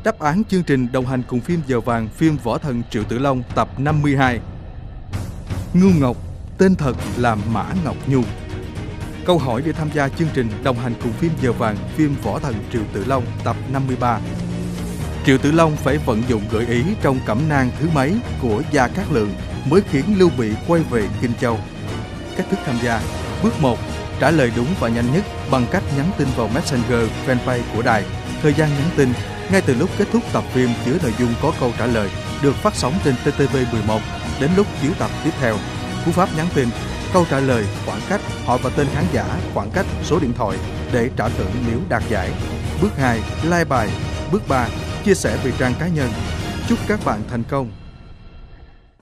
Đáp án chương trình đồng hành cùng phim Giờ vàng phim Võ Thần Triệu Tử Long tập 52. Ngưu Ngọc, tên thật là Mã Ngọc Nhu. Câu hỏi để tham gia chương trình đồng hành cùng phim Giờ vàng phim Võ Thần Triệu Tử Long tập 53. Triệu Tử Long phải vận dụng gợi ý trong cẩm nang thứ mấy của Gia Cát Lượng mới khiến Lưu Bị quay về Kinh Châu? Cách thức tham gia: bước 1. Trả lời đúng và nhanh nhất bằng cách nhắn tin vào Messenger fanpage của đài. Thời gian nhắn tin ngay từ lúc kết thúc tập phim chứa nội dung có câu trả lời, được phát sóng trên TTV11 đến lúc chiếu tập tiếp theo. Cú pháp nhắn tin: câu trả lời, khoảng cách, họ và tên khán giả, khoảng cách, số điện thoại để trả thưởng nếu đạt giải. Bước 2. Like bài. Bước 3. Chia sẻ về trang cá nhân. Chúc các bạn thành công!